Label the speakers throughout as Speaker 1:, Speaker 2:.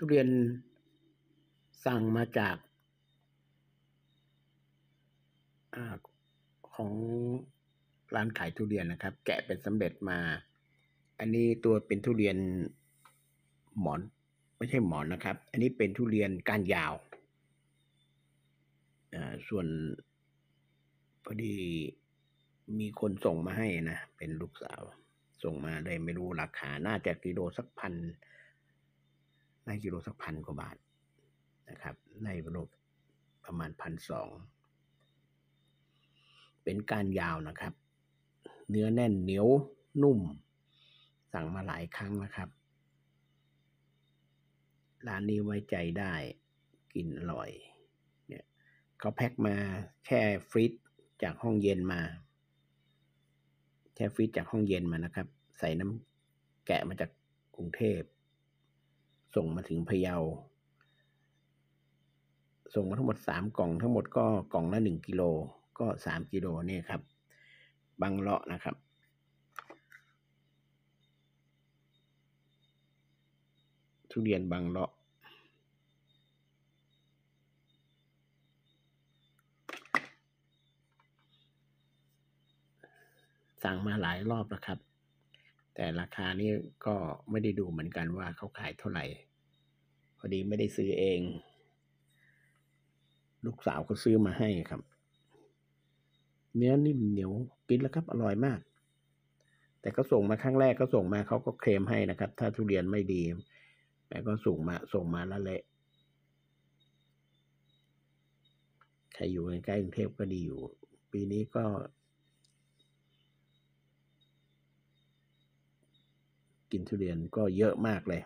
Speaker 1: ทุเรียนสั่งมาจากของร้านขายทุเรียนนะครับ แกะเป็นสำเร็จมา อันนี้ตัวเป็นทุเรียนหมอนไม่ใช่หมอนนะครับ อันนี้เป็นทุเรียนก้านยาวส่วนพอดีมีคนส่งมาให้นะเป็นลูกสาวส่งมาได้ไม่รู้ราคาน่าจะกิโลสักพันในกิโลสักพันกว่าบาทนะครับในโลประมาณ1,200เป็นก้านยาวนะครับเนื้อแน่นเหนียวนุ่มสั่งมาหลายครั้งนะครับร้านนี้ไว้ใจได้กินอร่อยเนี่ยเขาแพ็คมาแช่ฟรีซจากห้องเย็นมาแช่ฟรีซจากห้องเย็นมานะครับใส่น้ำแกะมาจากกรุงเทพส่งมาถึงพะเยาส่งมาทั้งหมด3 กล่องทั้งหมดก็กล่องละ1 กิโลก็3 กิโลนี่ครับบางเลาะนะครับทุเรียนบางเลาะสั่งมาหลายรอบแล้วครับแต่ราคานี้ก็ไม่ได้ดูเหมือนกันว่าเขาขายเท่าไหร่พอดีไม่ได้ซื้อเองลูกสาวเขาซื้อมาให้ครับเนื้อนิ่มเหนียวกินแล้วครับอร่อยมากแต่ก็ส่งมาครั้งแรกก็ส่งมาเขาก็เคลมให้นะครับถ้าทุเรียนไม่ดีแต่ก็ส่งมาแล้วแหละใครอยู่ใกล้กรุงเทพก็ดีอยู่ปีนี้ก็กินทุเรียนก็เยอะมากเลย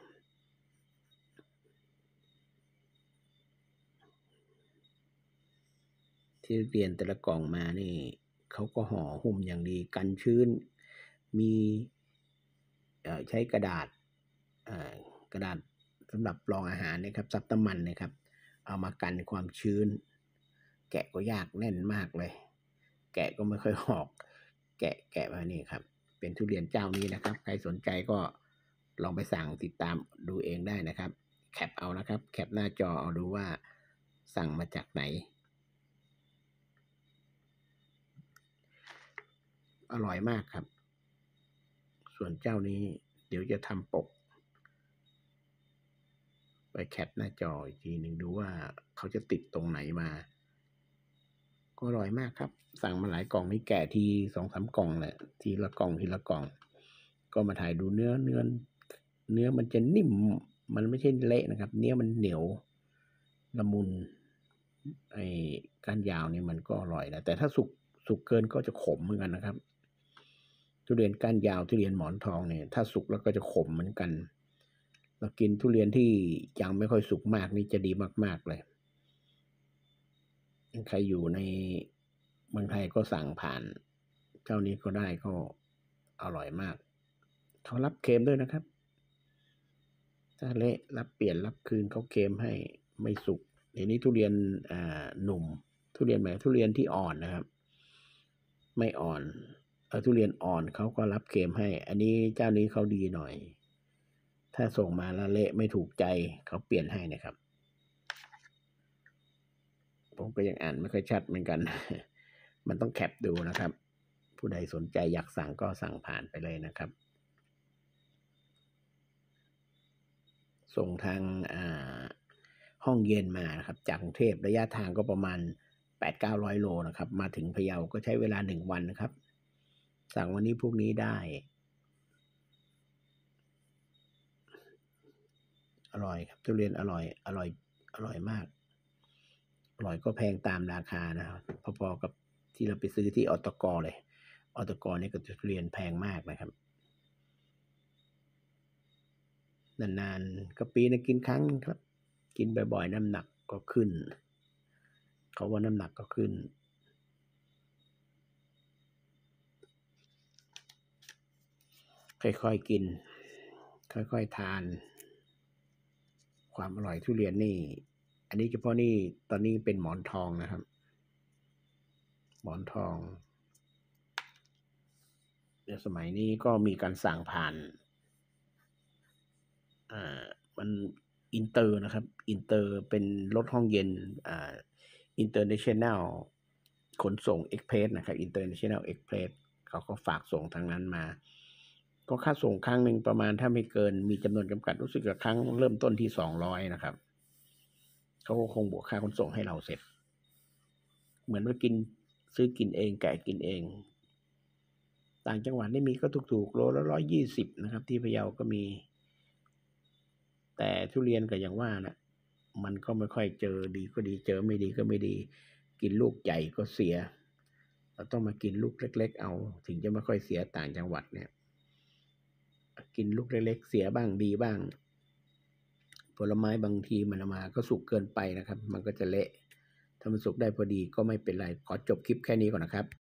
Speaker 1: ที่เรียนแต่ละกล่องมานี่เขาก็ห่อหุ้มอย่างดีกันชื้นมีใช้กระดาษสำหรับรองอาหารนะครับซับน้ำมันนะครับเอามากันความชื้นแกะก็ยากแน่นมากเลยแกะก็ไม่ค่อยออกแกะมานี่ครับเป็นทุเรียนเจ้านี้นะครับใครสนใจก็ลองไปสั่งติดตามดูเองได้นะครับแคปเอานะครับแคปหน้าจอเอาดูว่าสั่งมาจากไหนอร่อยมากครับส่วนเจ้านี้เดี๋ยวจะทำปกไปแคปหน้าจออีกทีหนึ่งดูว่าเขาจะติดตรงไหนมาก็อร่อยมากครับสั่งมาหลายกล่องนี่แกะที2-3 กล่องแหละทีละกล่องก็มาถ่ายดูเนื้อมันจะนิ่มมันไม่ใช่เละนะครับเนื้อมันเหนียวละมุนไอ้ก้านยาวนี่มันก็อร่อยนะแต่ถ้าสุกเกินก็จะขมเหมือนกันนะครับทุเรียนก้านยาวทุเรียนหมอนทองเนี่ยถ้าสุกแล้วก็จะขมเหมือนกันเรากินทุเรียนที่ยังไม่ค่อยสุกมากนี่จะดีมากๆเลยใครอยู่ในเมืองไทยก็สั่งผ่านเจ้านี้ก็ได้ก็อร่อยมากเขารับเคลมด้วยนะครับถ้าเละรับเปลี่ยนรับคืนเขาเคลมให้ไม่สุกเดี๋ยวนี้ทุเรียนหนุ่มทุเรียนแบบทุเรียนที่อ่อนนะครับไม่อ่อนทุเรียนอ่อนเขาก็รับเคลมให้อันนี้เจ้านี้เขาดีหน่อยถ้าส่งมาแล้วเละไม่ถูกใจเขาเปลี่ยนให้นะครับผมก็ยังอ่านไม่ค่อยชัดเหมือนกันมันต้องแคปดูนะครับผู้ใดสนใจอยากสั่งก็สั่งผ่านไปเลยนะครับส่งทางห้องเย็นมานะครับจากกรุงเทพระยะทางก็ประมาณ800-900 โลนะครับมาถึงพะเยาก็ใช้เวลา1 วันนะครับสั่งวันนี้พวกนี้ได้อร่อยครับทุเรียนอร่อยมากอร่อยก็แพงตามราคานะครับพอๆกับที่เราไปซื้อที่อตกเลยอตกนี่ก็ทุเรียนแพงมากนะครับนานๆก็ปีนึงกินครั้งครับกินบ่อยๆน้ำหนักก็ขึ้นเขาว่าน้ำหนักก็ขึ้นค่อยๆกินค่อยๆทานความอร่อยทุเรียนนี่อันนี้เฉพาะนี่ตอนนี้เป็นหมอนทองนะครับหมอนทองในสมัยนี้ก็มีการสั่งผ่านมันอินเตอร์นะครับอินเตอร์เป็นรถห้องเย็นInternational ขนส่งเอ็กเพรสนะครับ International Express เขาก็ฝากส่งทางนั้นมาก็ค่าส่งครั้งหนึ่งประมาณถ้าไม่เกินมีจำนวนจำกัดรู้สึกว่าครั้งเริ่มต้นที่200นะครับเขาก็คงบวกค่าขนส่งให้เราเสร็จเหมือนว่าซื้อกินเองแกะกินเองต่างจังหวัดนี่มีก็ถูกๆโลละ120นะครับที่พะเยาก็มีแต่ทุเรียนก็อย่างว่านะมันก็ไม่ค่อยเจอดีก็ดีเจอไม่ดีก็ไม่ดีกินลูกใหญ่ก็เสียเราต้องมากินลูกเล็กๆเอาถึงจะไม่ค่อยเสียต่างจังหวัดเนี่ยกินลูกเล็กๆเสียบ้างดีบ้างผลไม้บางทีมันมาก็สุกเกินไปนะครับมันก็จะเละถ้ามันสุกได้พอดีก็ไม่เป็นไรขอจบคลิปแค่นี้ก่อนนะครับ